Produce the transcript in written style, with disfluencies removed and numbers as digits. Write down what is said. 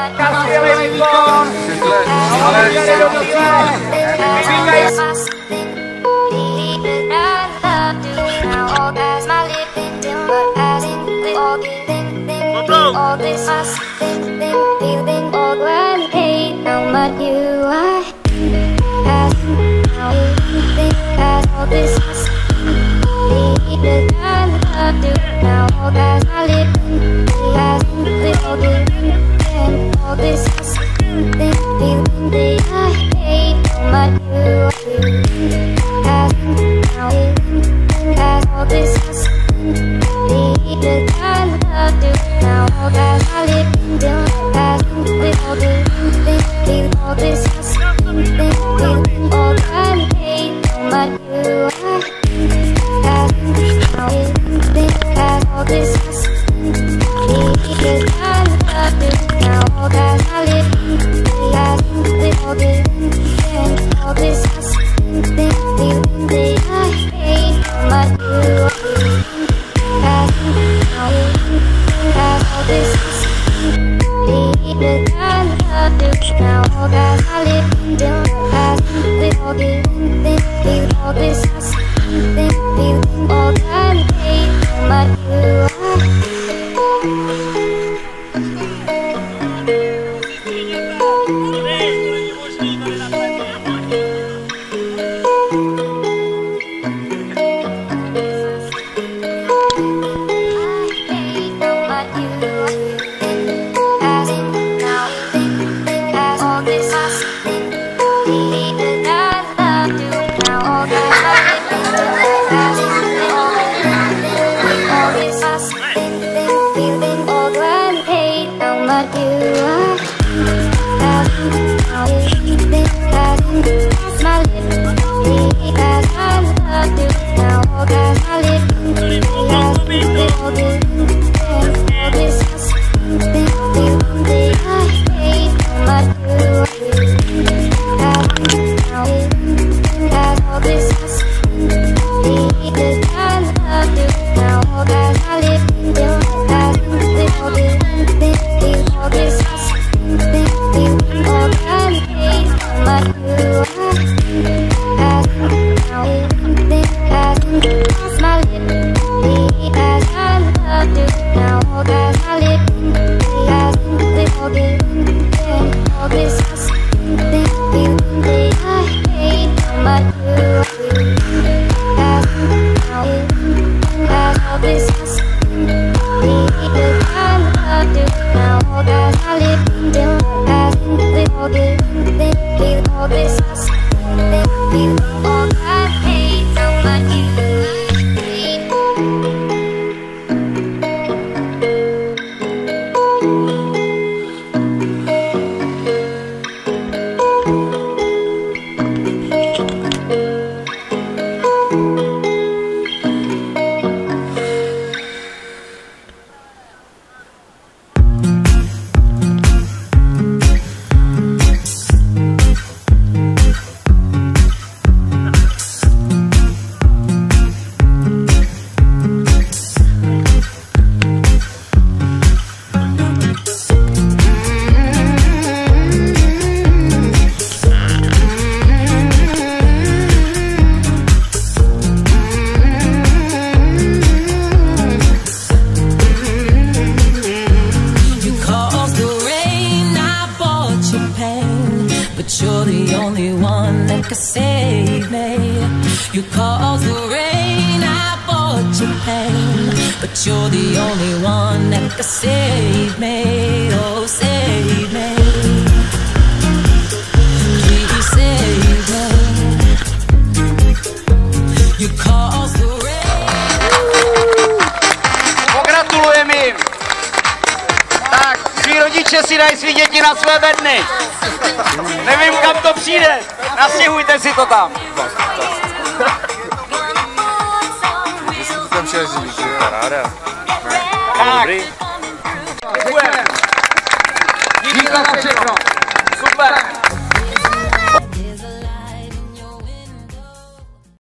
Skvělý výkon! Amatéry do cíle! All this us feeling all when hate how much you are how you think that all this us the time I do now all that's my living all this us feeling the I hate how much you are how you think that all this us the time I do now all that I live in with all this feeling all that I hate how much you are how you think that all this the time I do now all that I live in with all this feeling that I hate how much you are how you all this the time I do now all that I live in with all this feeling all that I hate how much you are You're the only one that can save me, oh save me. Please save me. You cause the rain. Pogratulujeme jim. Tak, svý rodiče si dají svý děti na své bedny. Nevím, kam to přijde. Nastěhujte si to tam. Paráda. Dobrý. Děkujeme.